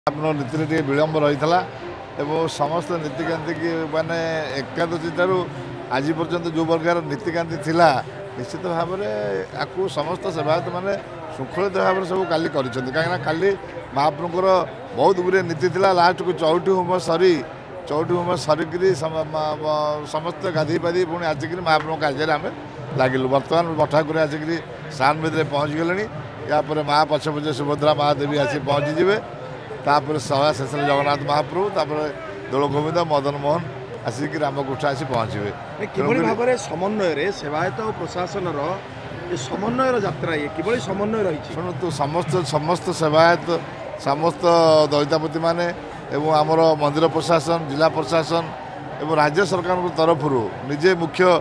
नीति विलंब रही है समस्त नीतिकांति की माने एकादशी ठार आज पर्यंत जो प्रकार नीतिकांति थिला निश्चित भाव में आपको समस्त सेवायत मैंने श्रृंखलित भाव में सब काली कहीं महाप्रभुर बहुत गुरे नीति थिला लास्ट को चौटी होम सरिक समस्त गाधी पाधी पुणी आसिक महाप्रभु कार्य आम लगिलु बर्तमान बठाकुरे आसिक स्नान बेदी पहुँच गले यापर माँ पछ पछे सुभद्रा महादेवी आसी पहुँचीजे तापर सभा शेष जगन्नाथ महाप्रभु तापर दोल गोविंद मदन मोहन आसिक रामकृष्ण आसी पहुँचे किभली भाव में समन्वय सेवायत और प्रशासन समन्वय यात्रा ये किभली समन्वय रही शुणु समस्त सेवायत समस्त दलितापति माने एवं आमर मंदिर प्रशासन जिला प्रशासन एवं राज्य सरकार तरफ निजे मुख्य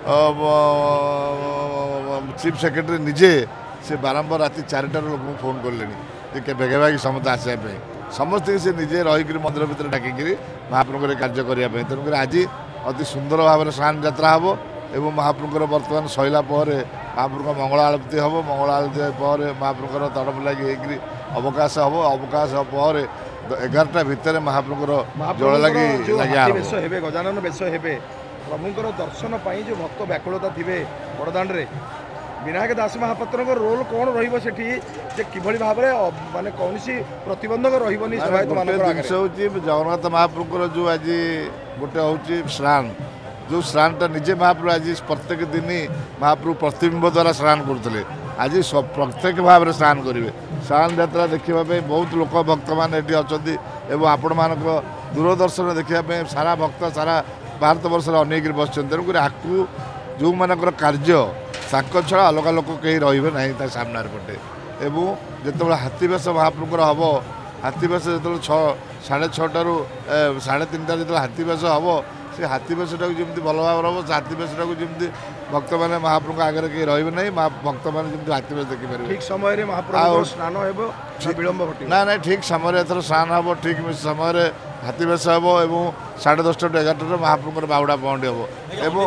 चीफ सेक्रेटरी निजे से बारंबार राति 4टार लोक फोन कले बेगे समस्त आसवाई समस्त से निजे रहीकि मंदिर भितर डाकिकी महाप्रभुर कार्य करने तेणुक आज अति सुंदर भाव में स्नान यात्रा हम एवं महाप्रभुर बर्तमान सैला पर महाप्रभु मंगल आरती हम मंगल आरती पर महाप्रभुर तड़प लगी अवकाश हम अवकाश पर 11टा भितर महाप्रभुर जल लगी गजानन बेश हे प्रभुंर दर्शन पर जो भक्त व्याकुलता थे बड़दाण्डे विनायक दास महापात्र रोल कौन रही भाव में माने कौन सी प्रतिबंधक रही जगन्नाथ महाप्रभुर जो आज गोटे हूँ स्नान जो स्नानटा निजे महाप्रभु आज प्रत्येक दिन महाप्रभु प्रतिबिंब द्वारा स्नान करते आज प्रत्येक भाव में स्नान करेंगे स्नान यात्रा देखा बहुत लोक भक्त मैंने अच्छा आपण मानक दूरदर्शन देखा सारा भक्त सारा भारत वर्ष अनेक बस तेणुक आपको जो मानकर कार्य छड़ा अलग लोक कहीं रे ना सामने पटे एवं जो हाथीवेश महाप्रभुर हम हाथीवेश जो 6:30 3:30 जो हाथीवेश हम से हाथीवेशटा जमी भल भाव हम से हाथीवेशटा जमी भक्त मैंने महाप्रभु आगे कहीं रे ना भक्त मैंने हाथीवेश देखिपारे ठीक समय महाप्रभु स्नान विलंब ना ना ठीक समय एथर स्नान हम ठीक समय हाथीवेश हम और 10:30 to 11 महाप्रभुर बाहुड़ा पहुँच हम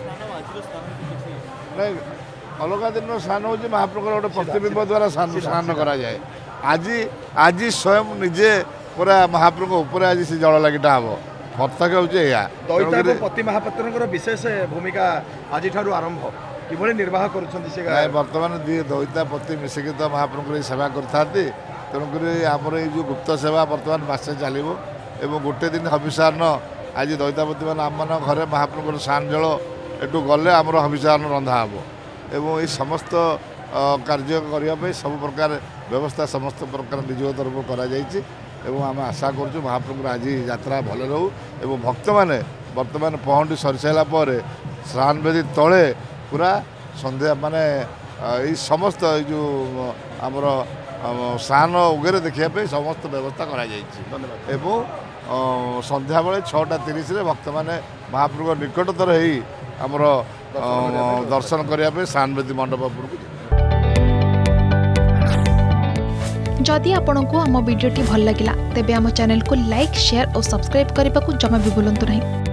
नहीं अलग दिन स्नान हो महाप्रभुर गोटे प्रतिबिंब द्वारा स्नान कराए आज आज स्वयं निजे पूरा महाप्रभु उपर आज से जल लगिटा हम प्रत्येक हूँ पति महापात्र विशेष भूमिका आज आरंभ कि निर्वाह कर बर्तमान दईता पति मिसिक तो महाप्रभु सेवा करते तेणुक आमर ये गुप्त सेवा बर्तमान मसे चलो और गोटे दिन हविषार्ण आज दईतापति मैंने आम मान घरे महाप्रभुर स्नान जल एटू गले आमर हविषार्ण रंधा हम एवं ये समस्त कार्य करने सब प्रकार व्यवस्था समस्त प्रकार निज तरफ कर आम आशा करूँ महाप्रभु आज यात्रा भल रो एवं भक्त मैंने बर्तमान पहुँच सरी सारा पर स्नान बेदी तले पूरा संध्या माने ये समस्त जो आमर स्नान उगेरे देखापी समस्त व्यवस्था कर संध्या बेले 6:30 भक्त मैंने महाप्रभु निकटतर आमर दर्शन करने स्नान बेदी मंडप उपरकू जदि आपंक आम भिडी भल लगा तेब आम चैनल को लाइक शेयर और सब्सक्राइब करने को जमा भी भूलु नहीं।